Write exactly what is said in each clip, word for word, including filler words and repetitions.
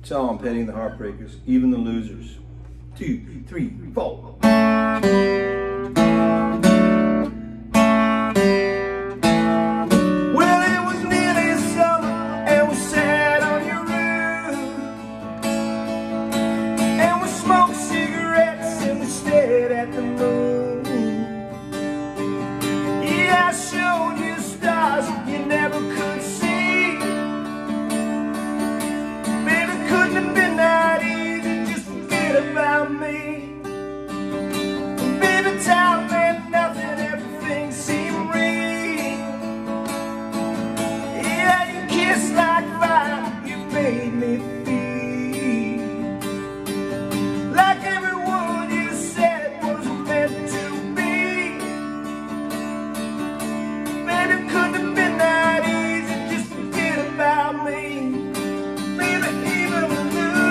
Tell them I'm petting the Heartbreakers, even the losers. Two, three, four. Well, it was nearly summer, and we sat on your roof, and we smoked cigarettes, and we stared at the moon. Yeah, I showed you stars you never could see. About me, baby, time meant nothing, everything seemed real. Yeah, you kissed like fire, you made me feel like every word you said was meant to be. Baby, couldn't have been that easy, just forget about me. Baby, even the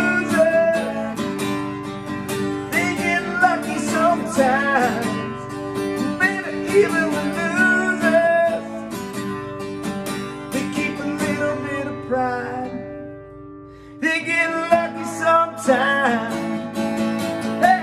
sometimes, baby, even the losers, they keep a little bit of pride. They get lucky sometimes. Hey.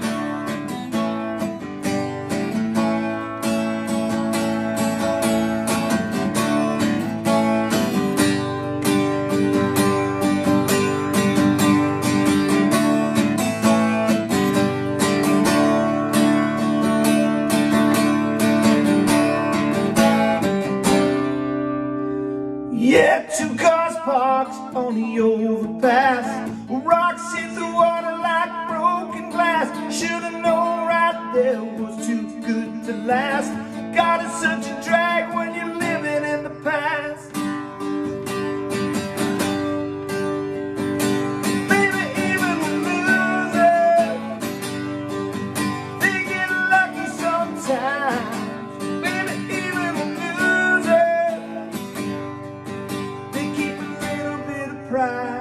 Yeah, two cars parked on the overpass. Rocks hit the water like broken glass. Should've known right there was too good to last. God, it's such a drag when you're living in the past. Baby, even the losers, they get lucky sometimes. Baby, even the losers, pride.